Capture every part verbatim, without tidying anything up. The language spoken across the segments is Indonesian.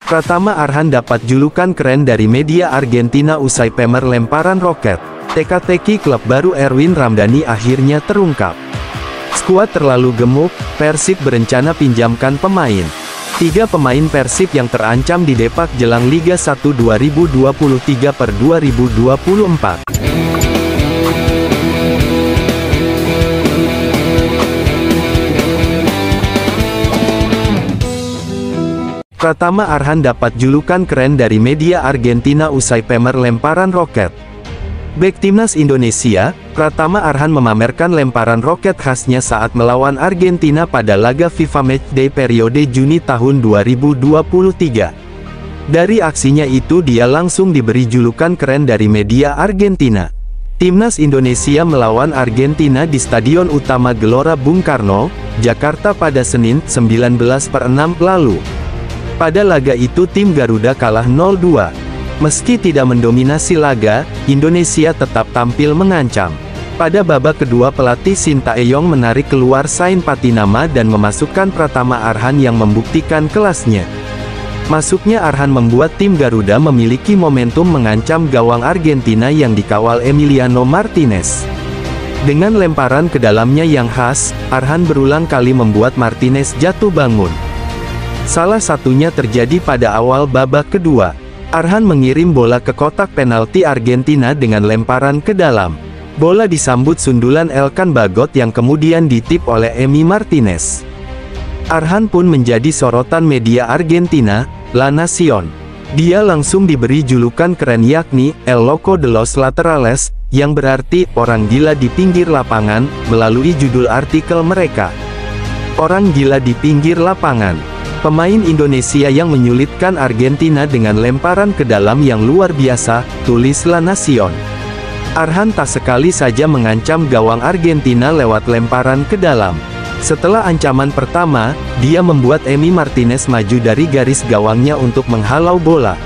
Pratama Arhan dapat julukan keren dari media Argentina usai pemer lemparan roket. Teka-teki klub baru Erwin Ramdhani akhirnya terungkap. Skuad terlalu gemuk, Persib berencana pinjamkan pemain. Tiga pemain Persib yang terancam didepak jelang Liga satu dua ribu dua puluh tiga per dua ribu dua puluh empat. Pratama Arhan dapat julukan keren dari media Argentina usai pemer lemparan roket. Bek timnas Indonesia, Pratama Arhan memamerkan lemparan roket khasnya saat melawan Argentina pada laga FIFA Matchday periode Juni tahun dua ribu dua puluh tiga. Dari aksinya itu dia langsung diberi julukan keren dari media Argentina. Timnas Indonesia melawan Argentina di Stadion Utama Gelora Bung Karno, Jakarta pada Senin, sembilan belas per enam lalu. Pada laga itu tim Garuda kalah nol dua. Meski tidak mendominasi laga, Indonesia tetap tampil mengancam. Pada babak kedua pelatih Sintayong menarik keluar Sain Patinama dan memasukkan Pratama Arhan yang membuktikan kelasnya. Masuknya Arhan membuat tim Garuda memiliki momentum mengancam gawang Argentina yang dikawal Emiliano Martinez. Dengan lemparan ke dalamnya yang khas, Arhan berulang kali membuat Martinez jatuh bangun. Salah satunya terjadi pada awal babak kedua. Arhan mengirim bola ke kotak penalti Argentina dengan lemparan ke dalam. Bola disambut sundulan Elkan Bagot yang kemudian ditip oleh Emi Martinez. Arhan pun menjadi sorotan media Argentina, La Nación. Dia langsung diberi julukan keren yakni El Loco de los Laterales, yang berarti orang gila di pinggir lapangan, melalui judul artikel mereka. Orang gila di pinggir lapangan. Pemain Indonesia yang menyulitkan Argentina dengan lemparan ke dalam yang luar biasa, tulis La Nación. Arhan tak sekali saja mengancam gawang Argentina lewat lemparan ke dalam. Setelah ancaman pertama, dia membuat Emi Martinez maju dari garis gawangnya untuk menghalau bola.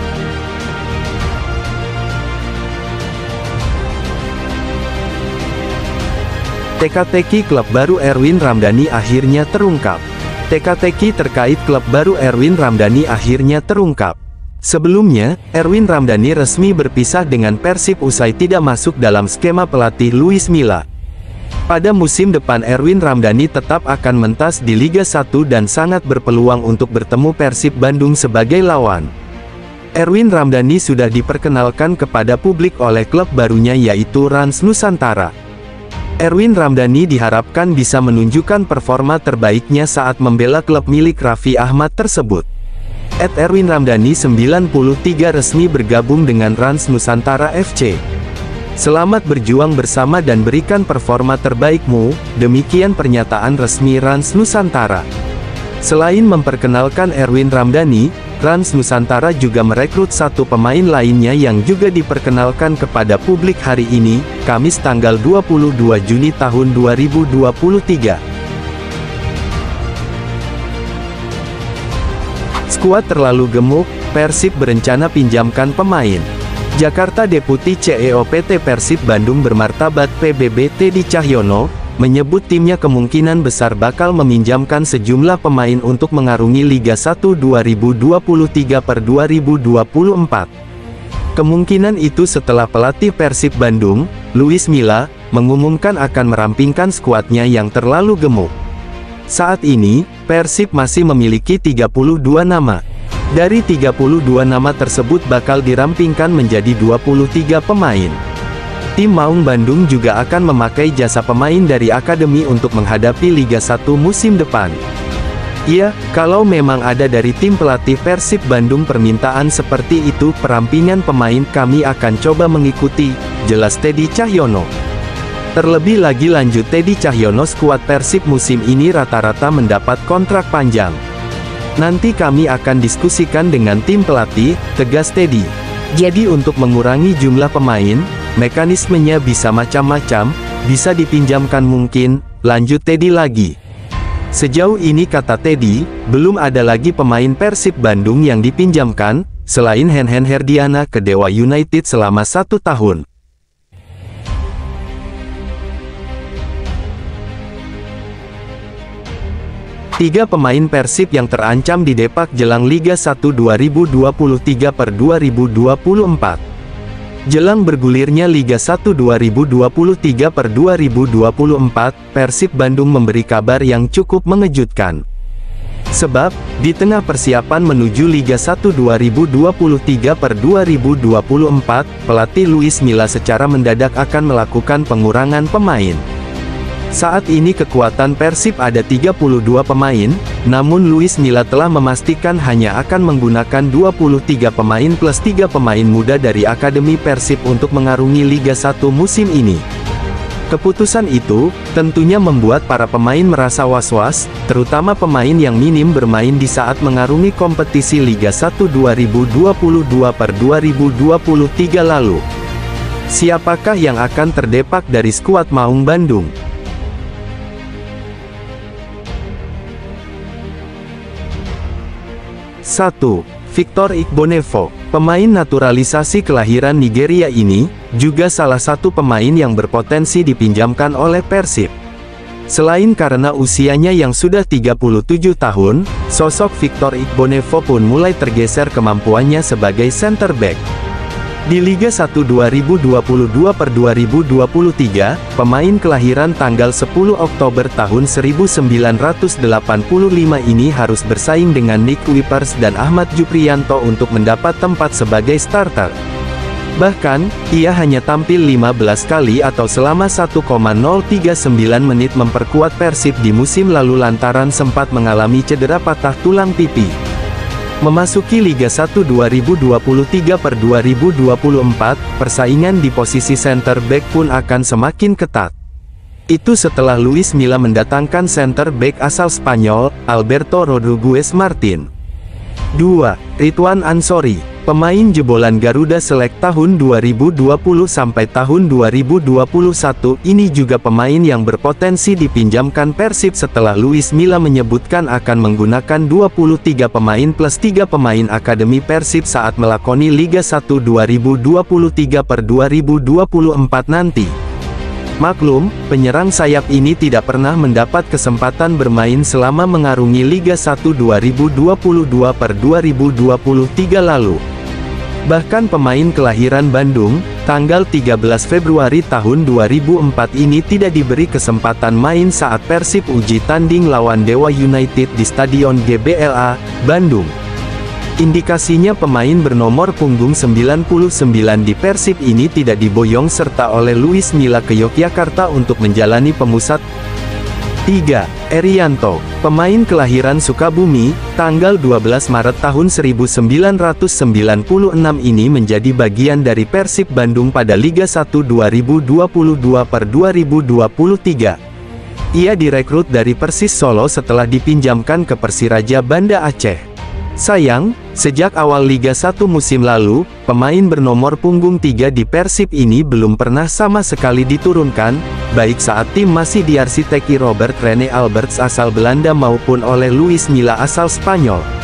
Teka-teki klub baru Erwin Ramdhani akhirnya terungkap. Teka-teki terkait klub baru Erwin Ramdhani akhirnya terungkap. Sebelumnya, Erwin Ramdhani resmi berpisah dengan Persib usai tidak masuk dalam skema pelatih Luis Milla. Pada musim depan Erwin Ramdhani tetap akan mentas di Liga satu dan sangat berpeluang untuk bertemu Persib Bandung sebagai lawan. Erwin Ramdhani sudah diperkenalkan kepada publik oleh klub barunya yaitu Rans Nusantara. Erwin Ramdhani diharapkan bisa menunjukkan performa terbaiknya saat membela klub milik Raffi Ahmad tersebut. At Erwin Ramdhani sembilan puluh tiga resmi bergabung dengan Rans Nusantara F C. Selamat berjuang bersama dan berikan performa terbaikmu, demikian pernyataan resmi Rans Nusantara. Selain memperkenalkan Erwin Ramdhani, Rans Nusantara juga merekrut satu pemain lainnya yang juga diperkenalkan kepada publik hari ini, Kamis tanggal dua puluh dua Juni tahun dua ribu dua puluh tiga. Skuad terlalu gemuk, Persib berencana pinjamkan pemain. Jakarta Deputi C E O P T Persib Bandung bermartabat P B B Teddy Cahyono, menyebut timnya kemungkinan besar bakal meminjamkan sejumlah pemain untuk mengarungi Liga satu dua ribu dua puluh tiga per dua ribu dua puluh empat. Kemungkinan itu setelah pelatih Persib Bandung, Luis Milla, mengumumkan akan merampingkan skuadnya yang terlalu gemuk. Saat ini, Persib masih memiliki tiga puluh dua nama. Dari tiga puluh dua nama tersebut bakal dirampingkan menjadi dua puluh tiga pemain. Tim Maung Bandung juga akan memakai jasa pemain dari akademi untuk menghadapi Liga satu musim depan. Iya, kalau memang ada dari tim pelatih Persib Bandung permintaan seperti itu, perampingan pemain kami akan coba mengikuti, jelas Teddy Cahyono. Terlebih lagi lanjut Teddy Cahyono, skuad Persib musim ini rata-rata mendapat kontrak panjang. Nanti kami akan diskusikan dengan tim pelatih, tegas Teddy. Jadi untuk mengurangi jumlah pemain, mekanismenya bisa macam-macam, bisa dipinjamkan mungkin, lanjut Teddy lagi. Sejauh ini kata Teddy, belum ada lagi pemain Persib Bandung yang dipinjamkan, selain Henhen Herdiana ke Dewa United selama satu tahun. Tiga pemain Persib yang terancam di Depak jelang Liga satu dua ribu dua puluh tiga per dua ribu dua puluh empat. Jelang bergulirnya Liga satu dua ribu dua puluh tiga per dua ribu dua puluh empat, Persib Bandung memberi kabar yang cukup mengejutkan. Sebab, di tengah persiapan menuju Liga satu dua ribu dua puluh tiga per dua ribu dua puluh empat, pelatih Luis Milla secara mendadak akan melakukan pengurangan pemain. Saat ini kekuatan Persib ada tiga puluh dua pemain, namun Luis Milla telah memastikan hanya akan menggunakan dua puluh tiga pemain plus tiga pemain muda dari Akademi Persib untuk mengarungi Liga satu musim ini. Keputusan itu, tentunya membuat para pemain merasa was-was, terutama pemain yang minim bermain di saat mengarungi kompetisi Liga satu dua ribu dua puluh dua per dua ribu dua puluh tiga lalu. Siapakah yang akan terdepak dari skuad Maung Bandung? satu. Victor Igbonevo, pemain naturalisasi kelahiran Nigeria ini, juga salah satu pemain yang berpotensi dipinjamkan oleh Persib. Selain karena usianya yang sudah tiga puluh tujuh tahun, sosok Victor Igbonevo pun mulai tergeser kemampuannya sebagai center back. Di Liga satu dua ribu dua puluh dua per dua ribu dua puluh tiga, pemain kelahiran tanggal sepuluh Oktober tahun seribu sembilan ratus delapan puluh lima ini harus bersaing dengan Nick Wipers dan Ahmad Juprianto untuk mendapat tempat sebagai starter. Bahkan, ia hanya tampil lima belas kali atau selama satu koma nol tiga sembilan menit memperkuat Persib di musim lalu lantaran sempat mengalami cedera patah tulang pipi. Memasuki Liga satu dua ribu dua puluh tiga per dua ribu dua puluh empat, persaingan di posisi center back pun akan semakin ketat. Itu setelah Luis Milla mendatangkan center back asal Spanyol, Alberto Rodriguez Martin. dua. Ridwan Ansori, pemain jebolan Garuda Select tahun dua ribu dua puluh sampai tahun dua ribu dua puluh satu, ini juga pemain yang berpotensi dipinjamkan Persib setelah Luis Milla menyebutkan akan menggunakan dua puluh tiga pemain plus tiga pemain Akademi Persib saat melakoni Liga satu dua ribu dua puluh tiga per dua ribu dua puluh empat nanti. Maklum, penyerang sayap ini tidak pernah mendapat kesempatan bermain selama mengarungi Liga satu dua ribu dua puluh dua per dua ribu dua puluh tiga lalu. Bahkan pemain kelahiran Bandung, tanggal tiga belas Februari tahun dua ribu empat ini tidak diberi kesempatan main saat Persib uji tanding lawan Dewa United di Stadion G B L A, Bandung. Indikasinya pemain bernomor punggung sembilan puluh sembilan di Persib ini tidak diboyong serta oleh Luis Milla ke Yogyakarta untuk menjalani pemusat. tiga. Erianto, pemain kelahiran Sukabumi, tanggal dua belas Maret tahun seribu sembilan ratus sembilan puluh enam ini menjadi bagian dari Persib Bandung pada Liga satu dua ribu dua puluh dua per dua ribu dua puluh tiga. Ia direkrut dari Persis Solo setelah dipinjamkan ke Persiraja Banda Aceh. Sayang, sejak awal Liga satu musim lalu, pemain bernomor punggung tiga di Persib ini belum pernah sama sekali diturunkan, baik saat tim masih diarsiteki Robert Rene Alberts asal Belanda maupun oleh Luis Milla asal Spanyol.